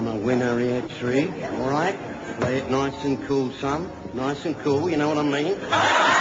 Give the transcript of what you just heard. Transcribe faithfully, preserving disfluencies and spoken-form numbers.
I'm a winner here, Tree. All right? Play it nice and cool, son. Nice and cool, you know what I mean?